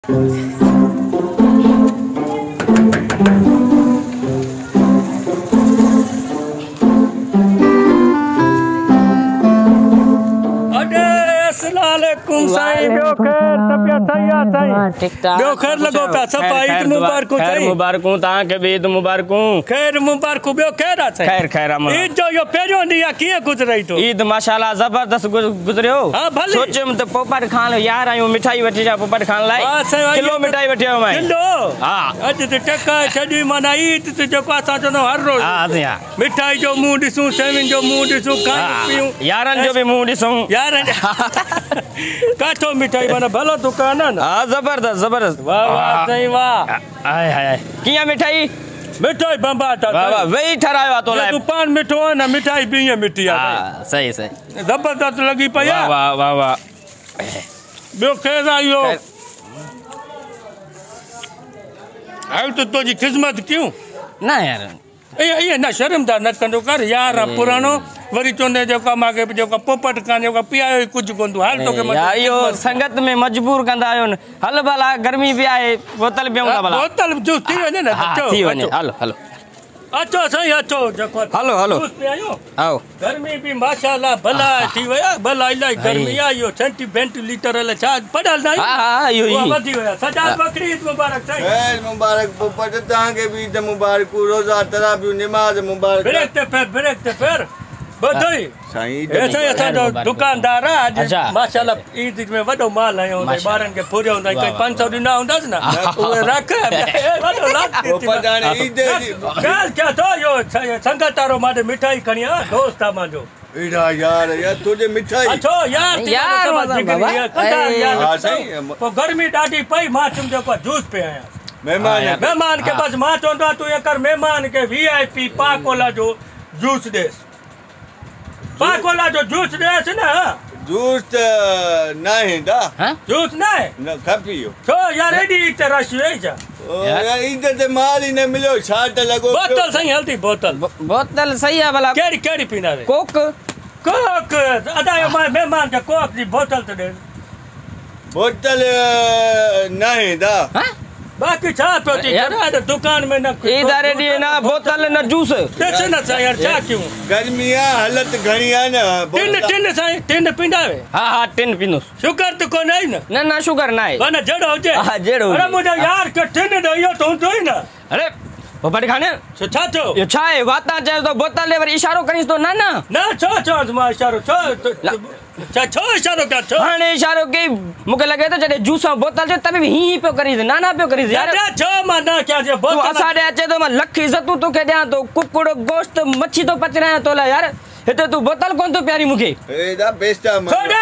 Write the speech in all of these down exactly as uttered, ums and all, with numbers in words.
खैर लगो पिया सफ़ा ईद मुबारक खैर मुबारक तव्हांखे बि ईद मुबारक खैर मुबारक ॿियो खैर आहे खैर खैर ईद जो इहो पहिरियों ॾींहुं आहे कीअं गुज़रई थो ईद माशाल्लाह ज़बरदस्त गुज़रियो हा भले सोचियुमि त पोपट खाइण यार आहियूं मिठाई वठी अचां पोपट खाइण लाइ किलो मिठाई वठी आयो मां किलो हा अॼु त टका छॾी माना ईद त जेको असां चवंदा हर रोज़ हा हा मिठाई जो मुंहुं ॾिसूं सेवियुनि जो मुंहुं ॾिसूं खायूं पीयूं यारनि जो बि मुंहुं ॾिसूं यारनि काठो मिठाई माना भलो दुकान आहे न हा ज़बरदस्त ज़बरदस्त वाह वाह साईं वाह हाय हाय कीअं मिठाई मिठाई बंबाट वाह वाह वेही ठरायो आहे तो लाइ तूं पान मिठो आहे न मिठाई बि ईअं मिठी आहे हा सही सही ज़बरदस्त लॻी पई वाह आहे वाह वाह वाह ॿियो केरु आहे इहो हाणे त तुंहिंजी ख़िदमत कयूं न यार ईअं ईअं न शर्मदार न कंदो कर यार आहे पुराणो वरी चवंदे जेका मूंखे जेका पोपट कान जेका पीआयो कुझु कोन थो हाल तोखे यार इहो संगत में मजबूर कंदा आहियो न हल भला गर्मी बि आहे बोतल पियूं था भला बोतल जूस थी वञे न थी वञे हलो हलो अचो साईं अचो जेको हलो हलो जूस पियायो आओ गर्मी बि माशाल्लाह भला थी विया भला इलाही गर्मी आहे इहो सेंटी वेंटिलेटर हले छा पढ़ियल न हा हा इहो ई वधी विया सजाद बकरी ईद मुबारक साईं खैर मुबारक पोपट तव्हांखे बि ईद मुबारक रोज़ा तराबियूं निमाज़ मुबारक ब्रेक ते फेर ब्रेक ते फेर ॿुधोई साईं हे साईं असांजो दुकानदार आहे अॼु माशाल्लाह ईद में वॾो माल आयो हूंदो ॿारनि खे फुरियो हूंदा कोई पंज सौ ॾींदा हूंदासीं न उहे रख वॾो लाख पोपट हाणे ईद जी ॻाल्हि क्या थो इहो संगत वारो मां मिठाई खणी आ दोस्त आहे मुंहिंजो एड़ा यार यार तुझे मिठाई अचो यार यार हा साईं पोइ गर्मी ॾाढी पई मां चुम जेको जूस पे आहियां महिमान महिमान खे बसि मां चवंदो आहियां तूं इहो कर महिमान खे वी आई पी पाकोला जो जूस ॾेसि पाकोला जो जूस ॾेसि न जूस त न आहे दा जूस न आहे न खपी छो यार एॾी त रश वेही छा यार ईद ते माल ही न मिलियो छा त लॻो बोतल साईं हलती बोतल बोतल सही आहे भला कहिड़ी कहिड़ी पींदा कोक कोक अदा महिमान खे कोक जी बोतल त ॾे बोतल न आहे दा बाकी छा पियो थी करे दुकान में न ईद रेडी न बोतल न जूस ॾिस न साईं यार छा कयूं गर्मी आहे हालत घणी आहे न टिन टिन साईं टिन पींदा आहियो हा हा टिन पींदुसि शुगर त कोन आई न न न शुगर न आहे माना जहिड़ो हुजे हा जहिड़ो अरे मुंहिंजो यार के टिन ॾे इहो त हूंदो ई न अरे पोपट खाने छा थियो इहो छा आहे वाता चए थो बोतल ॾे वरी इशारो करीस थो न न न छो चवांसि मां इशारो छो छा छो इशारो कयां छो हाणे इशारो कई मूंखे लॻे थो जॾहिं जूस ऐं बोतल जो तबि हीअं पियो करीस न न पियो करीस यार छो मां न कयां तूं असां ॾे अचे थो मां लख इज़तूं तोखे ॾियां थो कुकड़ गोश्त मच्छी थो पचरायां तो लाइ यार हिते तूं बोतल कोन थो प्यारी मूंखे एदा बेस्टा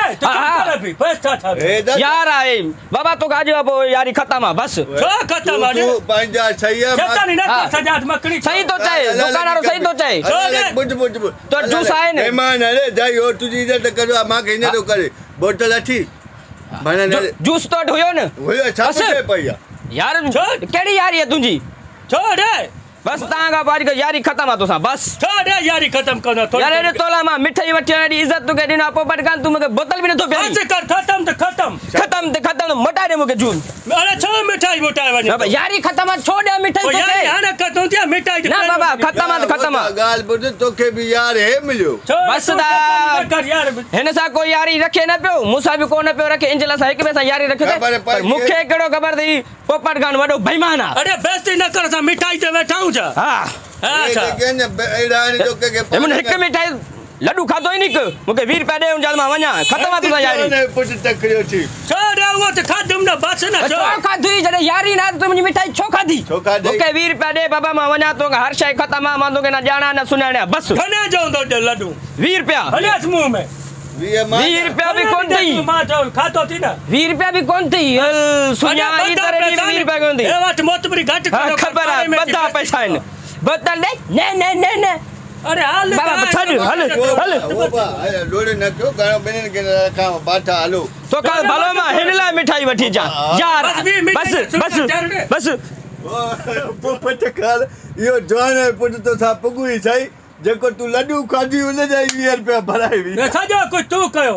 यार आहे बाबा तोखे अॼु पोइ यारी ख़तम आहे बसि छो ख़तम आहे तूं पंहिंजा सही सही थो चए दुकान वारो सही थो चए बुझ बुझ बुझ तो जूस आहे न महिमान अरे जाई हो तुंहिंजी इज़त करो मूंखे हीअं थो करे बोतल अठी जूस तो वटि हुयो न हुयो छा पुछे पई आहे यार कहिड़ी यारी आहे तुंहिंजी छो ॾे बस तां का बारी यारी खत्म आ तोसा बस छोड़ यारी खत्म करना थोड़ी यार रे तोला मां मिठाई वठी आडी इज्जत तो के दिना पोपट कान तू मके बोतल भी न तो प्यारी बस कर खत्म तो खत्म खत्म ते खत्म मटा दे मके जून अरे छो मिठाई मोटाए वने बाबा यारी खत्म छोड़ दे मिठाई तो यार यार खत्म थी मिठाई ना बाबा खत्म आ खत्म गाल बुझ तोखे भी यार है मिलियो बस दा कर यार हेने सा कोई यारी रखे न पियो मुसा भी को न पियो रखे इंजला सा एक बेसा यारी रखे पर मुखे केड़ो खबर थी पोपट कान वडो बेईमान आ अरे बेइज्जती न कर सा मिठाई ते बैठाऊं जा हां अच्छा केने एडानी तो के हमने एक मिठाई लड्डू खादो ही निक मुके बीस रुपया दे जल मा वणा खत्म आ तू यारी ने पुट तकरियो छी छोड़ वो तो खादम ना बस ना छो खादी जड़े यारी ना तो मुझी मिठाई छो खादी छो खादी मुके बीस रुपया दे बाबा मा वणा तो हर शय खत्म आ मा तो के ना जाना ना सुनाणा बस खने जाऊं तो लड्डू बीस रुपया हले मुंह में बीस रुपया भी कौन थी मां जो खातो थी ना बीस रुपया भी कौन थी सुनिया ई तरह बीस रुपया कौन थी ए बात मोतबरी घट करो खबर है बता पैसा है बोतल दे ने ने ने ने अरे हाल बाबा छड़ हल हल बाबा लोड़े न क्यों गाना बने के रखा बाटा हलो तो का भलो मा हिनला मिठाई वठी जा यार बस बस बस पोपट काल यो जवान पुट तो था पगुई सही जेको तू लड्डू खादी उन जा बीस रुपया भराई वी सजो कुछ तू कयो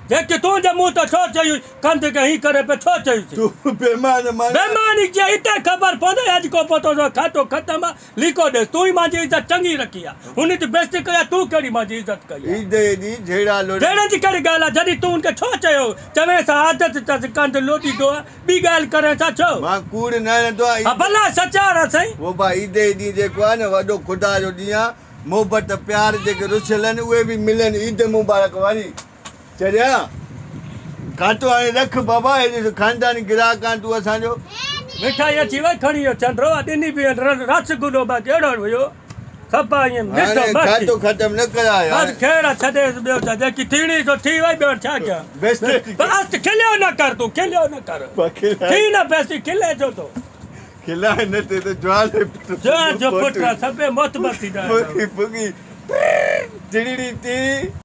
जेके तुंहिंजे मुंहुं त छो चयूं कंध खे हीअं करे पियो छो चयूं तूं बेमान मान बेमानी जे हिते ख़बर पवंदे अॼु को पतो जो खातो ख़तमु आहे लीको ॾेसि तूं ई मुंहिंजी इज़त चङी रखी आहे हुन जी बेइज़ती कई तूं कहिड़ी मुंहिंजी इज़त कई आहे ईद एॾी झेड़ा लोड़ी जहिड़े जी कहिड़ी ॻाल्हि आहे जॾहिं तूं हुनखे छो चयो चवे सां आदत अथसि कंध लोॾींदो आहे ॿी ॻाल्हि करे छा छो मां कूड़ न रहंदो हा आहे भला सचार आहे साईं वो भाई ईद ॾींहुं जेको आहे न वॾो ख़ुदा जो ॾींहुं आहे मोहबत प्यार जेके रुसियल आहिनि उहे बि मिलनि ईद मुबारक वारी चरिया कांटो हाणे रख बाबा हे खानदानी ग्राहक आहे तूं असांजो मिठाई अची वई खणी वियो चंड्रो ॾिनी बि रसगुल्लो बि जहिड़ो हुयो सभु ईअं हाणे खातो ख़तमु न कराए बसि खेड़ छॾे ॿियो छा जेकी थीणी सो थी वई ॿियो छा कयां बेस्ट बसि खिलियो न कर तूं खिलियो न कर थी न बेसी खिले छो तो खिलाए न ते त ज्वाले जो जो पुट सभु मोतबत थी फुगी फुगी टिड़ी टी